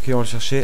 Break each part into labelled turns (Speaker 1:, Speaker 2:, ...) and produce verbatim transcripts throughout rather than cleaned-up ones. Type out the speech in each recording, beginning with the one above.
Speaker 1: on va le chercher.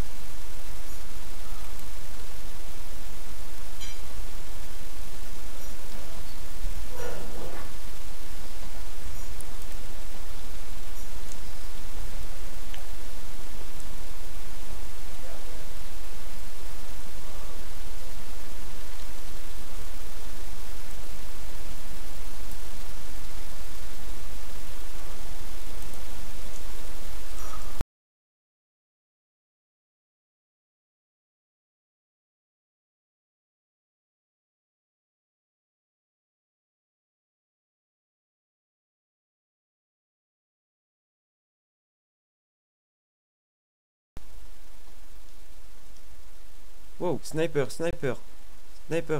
Speaker 1: Wow, sniper, sniper, sniper.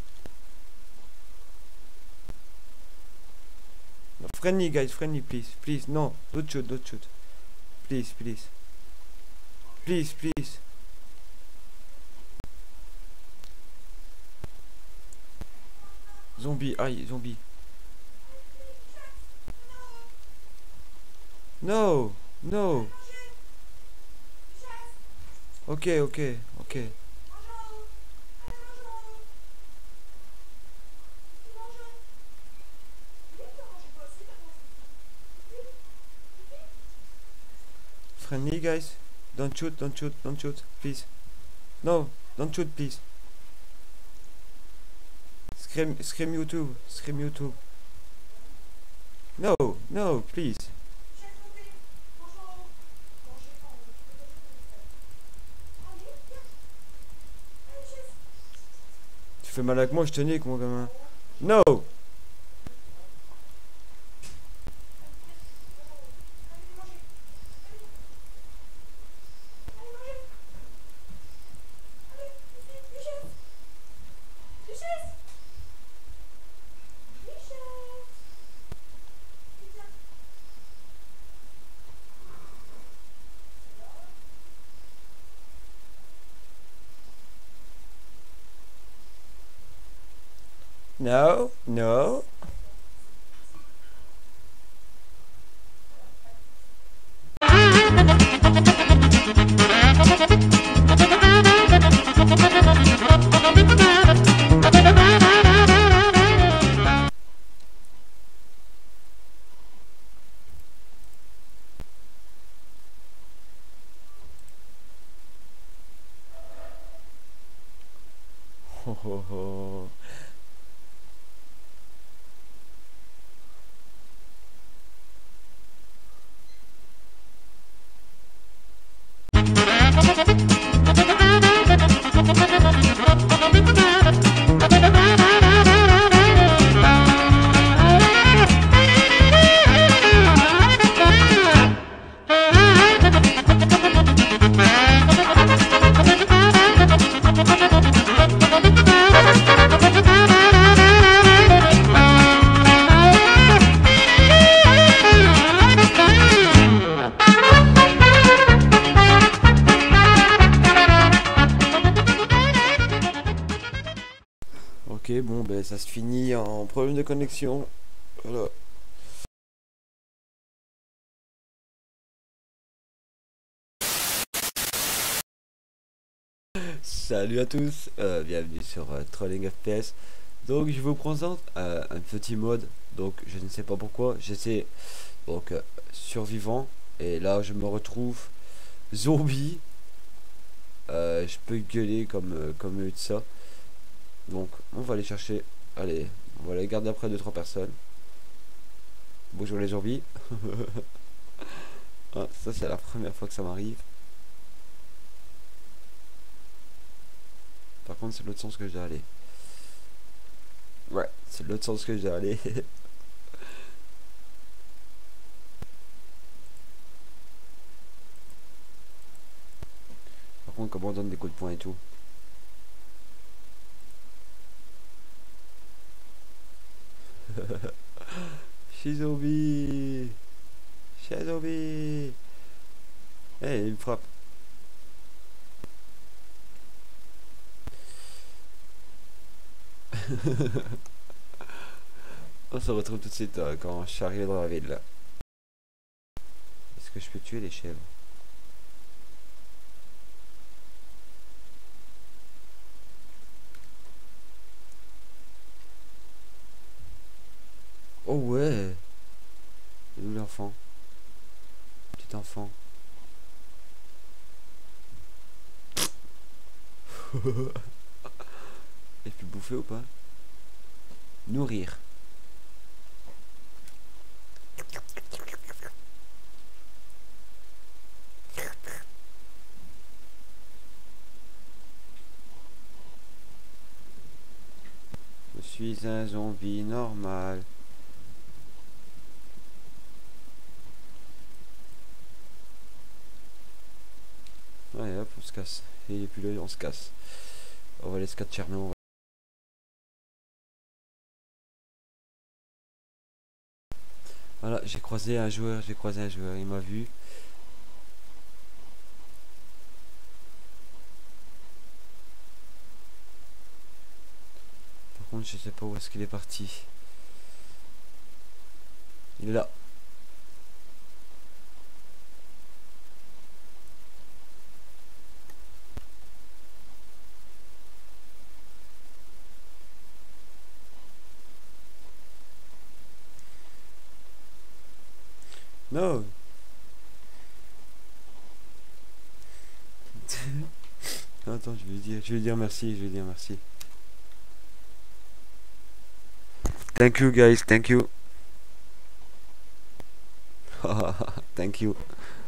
Speaker 1: No, friendly guys, friendly, please, please, no, don't shoot, don't shoot. Please, please. Please, please. Zombie, aïe, zombie. No, no. Ok, ok, ok. Friendly guys, don't shoot, don't shoot, don't shoot, please. No, don't shoot, please. Scream, scream YouTube, scream YouTube. No, no, please. Tu fais mal avec moi, je te nique, mon gamin. No. No, no. Ho ho ho. Ok, bon, ben ça se finit en problème de connexion. Voilà. Salut à tous, euh, bienvenue sur euh, Trolling F P S. Donc je vous présente euh, un petit mode. Donc je ne sais pas pourquoi, j'essaie donc euh, survivant et là je me retrouve zombie. Euh, je peux gueuler comme euh, comme de ça. Donc on va aller chercher. Allez, on va aller garder après deux trois personnes. Bonjour les zombies. Ah, ça c'est la première fois que ça m'arrive. Par contre c'est l'autre sens que je dois aller. Ouais, c'est l'autre sens que je dois aller. Par contre comment on donne des coups de poing et tout. Chez zombie. Chez zombie. Eh, hey, il me frappe. On se retrouve tout de suite euh, quand je suis arrivé dans la ville là. Est-ce que je peux tuer les chèvres? Oh ouais. Il est où l'enfant? Petit enfant. Et puis bouffer ou pas? Nourrir. Je suis un zombie normal. Ouais, hop, on se casse. Et il est plus là, on se casse. On va laisser quatre Cherno. Voilà, j'ai croisé un joueur, j'ai croisé un joueur, il m'a vu. Par contre, je sais pas où est-ce qu'il est parti. Il est là. Non. Attends, je vais lui dire, je vais lui dire merci, je vais lui dire merci. Thank you guys, thank you. Thank you.